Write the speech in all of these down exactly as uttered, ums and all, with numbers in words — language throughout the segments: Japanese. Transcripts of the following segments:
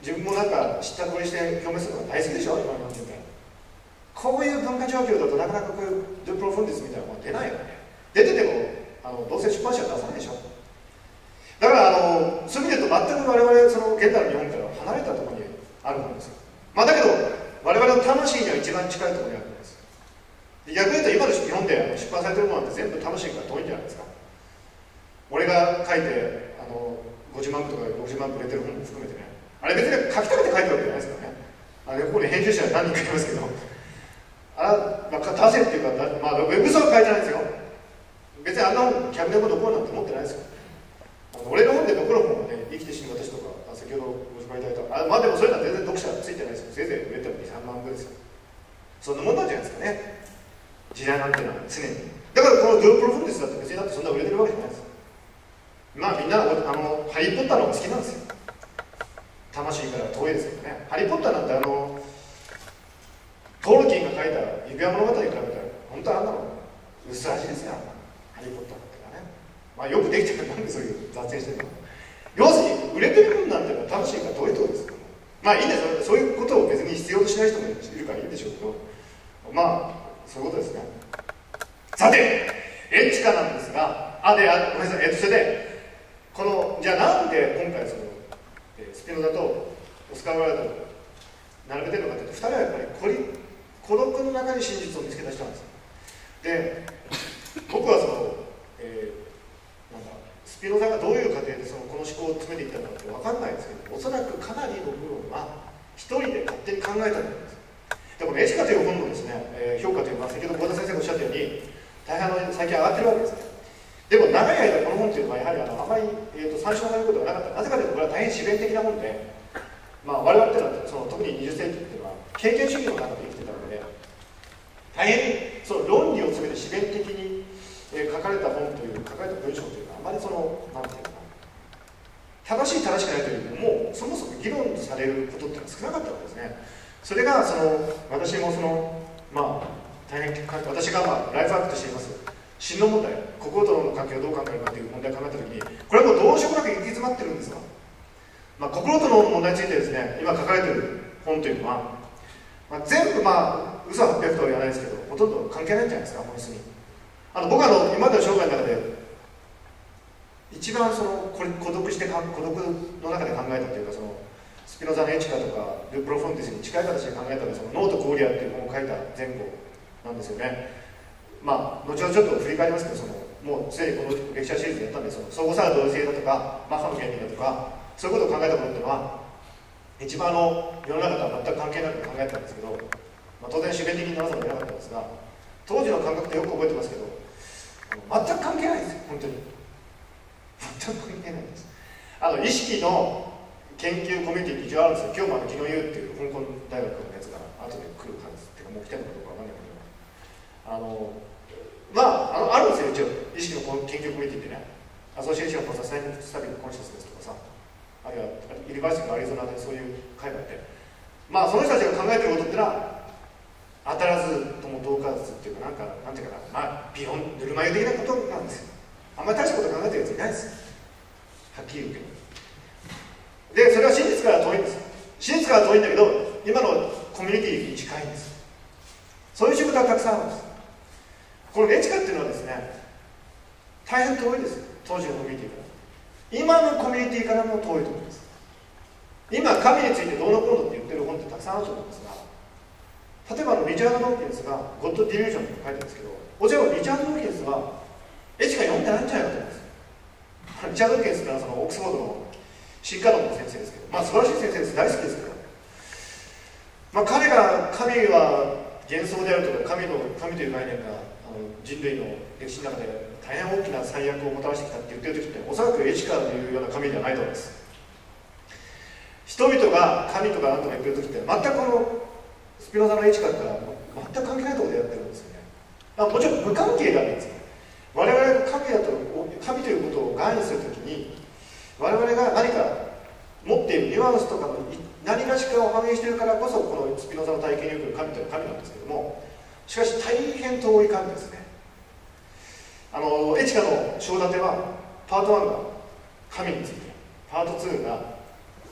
自分もなんか知ったこりして表明するのが大好きでしょ、今の日本人って。こういう文化状況だとなかなかこういうドゥプロフンディスみたいなもの出ないよね。出ててもあのどうせ出版社は出さないでしょ。だからあのそういう意味で言うと全く我々その現代の日本から離れたところにあるものですよ。まあ、だけど我々の魂には一番近いところにあるんです。逆に言うと今の日本で出版されてるものなんて全部魂から遠いんじゃないですか。俺が書いてあのごじゅうまんぶとかろくじゅうまんぶ売れてる本も含めてね、あれ別に書きたくて書いてるわけじゃないですからね。あれここに編集者何人かいますけど、あら、まあ、出せっていうか、まあ、ウェブサーは書いてないですよ。別にあんな本キャビネット残るなんて思ってないですよ。あの俺の本で残る本はね、生きて死ぬ私とか、先ほどご紹介いただいた、あまあでもそういうのは全然読者ついてないですよ。せいぜい売れてもに、さんまんぶですよ。そんなもんなんじゃないですかね。時代なんてのは常に。だからこのドゥープロフンディスだって別にだってそんな売れてるわけじゃないです。まあみんなあのハリー・ポッターの方が好きなんですよ。魂から遠いですけどね。ハリー・ポッターなんてあのトールキンが書いた指輪物語に比べたら本当はあんなの薄味ですよ。ハリー・ポッターってのはね。まあよくできてるなんでそういう雑誌してるの。要するに売れてる分なんてのは魂が遠いとです。まあいいんですよ。そういうことを別に必要としない人もいるからいいんでしょうけど、まあそういうことですね。さて、エッチカなんですが、あであごめんなさい、えっとそれでこのじゃあなんで今回そのスピノザとオスカー・ワイルドを並べてるのかというと、ふたりはやっぱり孤立孤独の中に真実を見つけた人なんです。で、僕はその、えー、なんかスピノザがどういう過程でそのこの思考を詰めていったのかって分かんないですけど、おそらくかなりの部分は一人で勝手に考えたんです。でこのエチカという本のですね、えー、評価というのは先ほど幸田先生がおっしゃったように大変あの最近上がってるわけですね。でも長い間この本というのはやはりあのあまり、えー、と参照されることがなかった。なぜかというとこれは大変自弁的なもので、まあ、我々っていうのはその特ににじゅっせいきっていうのは経験主義の中で生きてたので、大変その論理を詰めて自弁的に、えー、書かれた本という書かれた文章というのはあまりその何ていうかな、正しい正しくないというよりももうそもそも議論されることっていうのは少なかったわけですね。それがその私もそのまあ大変私がまあライフワークとしています真の問題、心と脳の関係をどう考えるかという問題を考えたときに、これはもうどうしようもなく行き詰まってるんですが、まあ、心と脳の問題についてですね、今書かれている本というのは、まあ、全部まあ嘘はっぴゃくとは言わないですけど、ほとんど関係ないんじゃないですか、本質に。あの僕はあの今までの生涯の中で一番その孤独して孤独の中で考えたというか、そのスピノザのエチカとかル・プロフォンディスに近い形で考えたのがそのノート・コーリアっていう本を書いた前後なんですよね。まあ後ほどちょっと振り返りますけど、そのもうすでにこのレクチャーシリーズでやったんで、その相互作用同性だとかマッハの原理だとかそういうことを考えたことっていうのは一番あの世の中とは全く関係なく考えたんですけど、まあ、当然主弁的にならざるを得なかったんですが、当時の感覚ってよく覚えてますけど、全く関係ないんですよ、本当に。全く関係ないんです。あの意識の研究コミュニティって一応あるんですよ。今日もあの昨日言うっていう香港大学のやつが後で来る感じっていうか、もう来てるのかどうかわかんないけど、あのまあ、あのあるんですよ、一応意識の研究コミュニティってね、アソシエーション・フォー・サステイナブル・スタビル・コンシャスネスとかさ、あるいはユニバーシティのアリゾナでそういう会があって、まあその人たちが考えてることってのは当たらずとも遠からずっていうか、なんかなんていうかな、まあビヨンぬるま湯的なことなんですよ。あんまり大したこと考えてるやついないです、はっきり言うけど。でそれは真実から遠いんです。真実から遠いんだけど、今のコミュニティに近いんです。そういう仕事がたくさんあるんです。このエチカっていうのはですね、大変遠いです、当時のコミュニティから。今のコミュニティからも遠いと思います。今神についてどうのこうのって言ってる本ってたくさんあると思うんですが、例えばのリチャード・ドーキンスが「ゴッド・ディリュージョン」って書いてるんですけど、おじゃあリチャード・ドーキンスはエチカ読んでないんじゃないかと思います。リチャード・ドーキンスってのはそのオックスフォードの進化論の先生ですけど、まあ素晴らしい先生です、大好きですけど、まあ、彼が神は幻想であるとか、神の神という概念があの人類の歴史の中で大変大きな最悪をもたらしてきたって言ってる時って、おそらくエチカというような神ではないと思います。人々が神とか何とか言ってる時って全くこのスピノザのエチカから全く関係ないところでやってるんですよね。あもちろん無関係であるんですよ。我々が神だと神ということを概念するときに、我々が何か持っているニュアンスとかの何がしかを反映しているからこそ、このスピノザの体験における神という神なんですけども、しかし大変遠い神ですね。あのエチカの章立てはパートワンが神について、パートツーが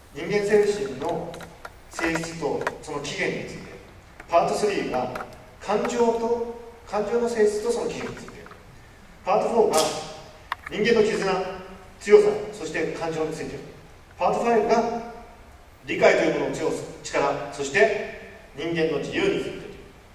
人間精神の性質とその起源について、パートスリーが感情と感情の性質とその起源について、パートフォーが人間の絆、強さ、そして感情について、パートファイブが理解というものの強さ、力、そして人間の自由についてね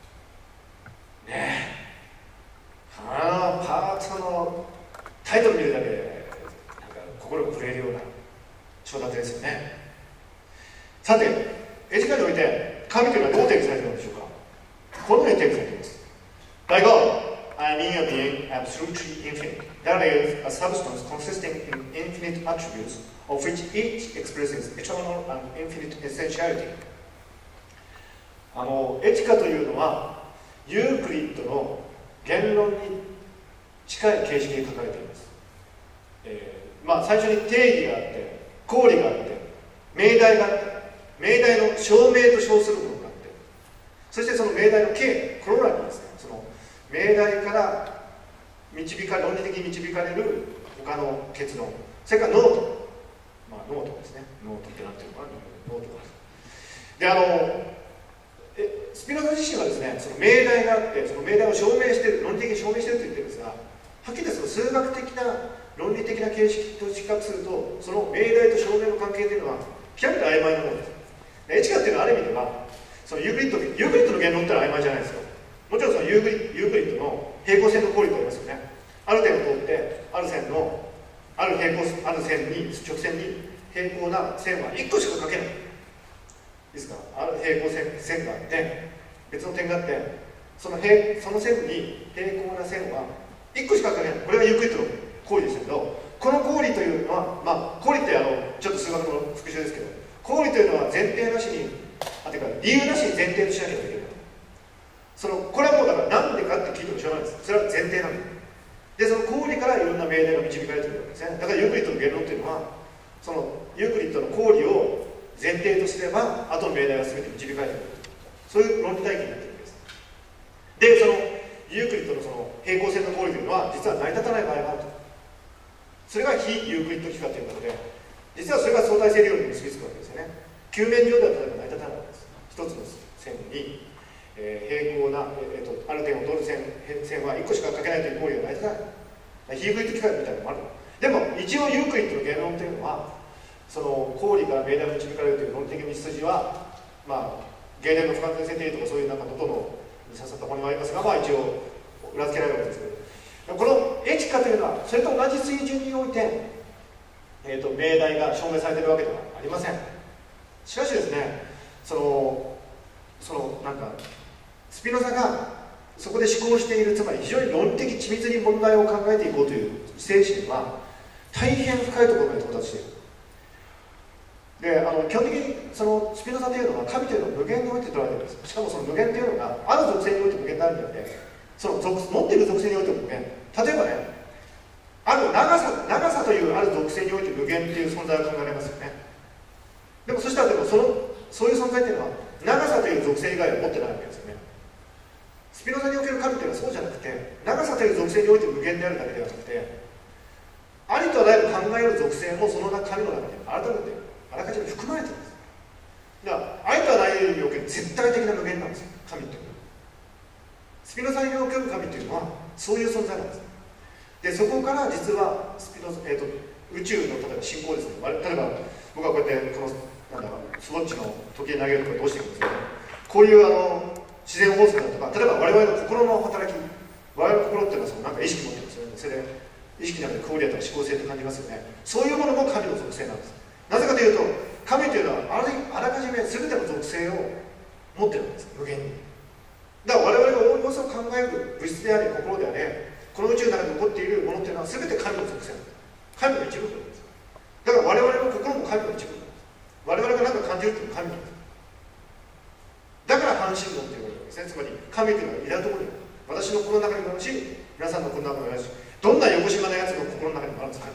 え、あのパートのタイトル見るだけでなんか心が震えるような章立てですよね。さて、エジカにおいて神というのはどう定義されているのでしょうか。このように定義されています。By God, I mean a being absolutely infinite. That is, a substance consisting in infinite attributes, of which each expresses eternal and infinite essentiality. あのエチカというのはユークリッドの言論に近い形式で書かれています。えーまあ、最初に定義があって公理があって命題があって命題の証明と称するものがあって、そしてその命題の形コロラにですね、その命題から導か論理的に導かれる他の結論、それからノート、まあ、ノートですね、ノートって何ていうのかな、ノートがで、あのえスピノザ自身はですね、その命題があってその命題を証明している、論理的に証明していると言ってるんですが、はっきりとその数学的な論理的な形式と比較すると、その命題と証明の関係というのは極めて曖昧なものです。エチカっていうのはある意味ではそのユークリッドユークリッドの言論ってのは曖昧じゃないですよ。もちろんそのユークリユークリッドの平行線の公理とありますよね。ある点を通ってある線のある平行ある線に直線に平行な線はいっこしか書けないですか。ある平行線線があって別の点があって、その平その線に平行な線はいっこしか書けない。これがユークリッドの公理でしたけど、この公理というのは、まあ公理ってあのちょっと数学の復習ですけど、公理というのは前提なしにあてか理由なしに前提としなければいけない。そのこれはもうだから何でかって聞いてもしょうがないです。それは前提なんで、その公理からいろんな命題が導かれているわけですね。だからユークリッドの言論というのはそのユークリッドの公理を前提とすれば後の命題が全て導かれている、そういう論理体系になっているわけです。で、そのユークリッドのその平行線の公理というのは実は成り立たない場合があると。それが非ユークリッド幾何ということで、実はそれが相対性理論に結びつくわけですよね。球面上では例えば成り立たないわけです。一つの線に、えー、平行な、えー、とある点を通る線線はいっこしか書けないという行為は成り立たない。非ユークリッド幾何みたいなのもある。でも一応ユークリッドの言論というのはその公理から命題が導かれるという論理的道筋は、まあ芸伝の不完全性定理とかそういうなんかどのに刺さったものもありますが、まあ一応裏付けられるわけですけど、このエチカというのはそれと同じ水準において、えー、と命題が証明されているわけではありません。しかしですね、そのそのなんかスピノザがそこで思考している、つまり非常に論理的緻密に問題を考えていこうという精神は大変深いところまで到達している。で、あの基本的にそのスピノザというのは神というのを無限において捉えているんです。しかもその無限というのがある属性において無限であるんであって、その属持っている属性においても無限。例えばね、ある長さ長さというある属性において無限という存在が考えられますよね。でもそしたらでもそのそういう存在っていうのは長さという属性以外は持ってないわけですよね。スピノザにおける神というのはそうじゃなくて、長さという属性において無限であるだけではなくて、ありとあらゆる考える属性もその神の中に改めてあらかじめ含まれているんです。だからありとあらゆるにおける絶対的な無限なんですよ、神というのは。スピノザにおける神というのはそういう存在なんです。で、そこから実はスピノザ、えー、と宇宙の例えば進行ですね。例えば僕はこうやってこのなんだスウォッチの時計投げるとかどうしていくんですけど、こういうあの自然法則だとか、例えば我々の心の働き、我々の心っていうのはそのなんか意識持ってますよね。それで意識の中でクオリアとか思考性って感じますよね。そういうものも神の属性なんです。なぜかというと、神というのはあらかじめ全ての属性を持ってるんです、無限に。だから我々が大いを考える物質であれ心であれ、この宇宙の中で起こっているものというのは全て神の属性なんです。神の一部分です。だから我々の心も神の一部分なんです。我々が何か感じるというのは神なんです。だから半神論というわけですね。つまり神というのはいらぬところにある。私の心の中にもあるし、皆さんの心の中にもあるし、どんな横島なやつの心の中にもあるんです。神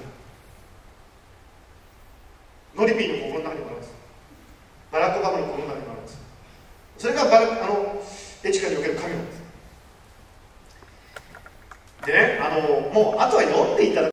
ノリピーの心の中にもあるんです。バラック・オバマの心の中にもあるんです。それがバラあのエチカにおける神なんです。でね、あのもうあとは読んでいただ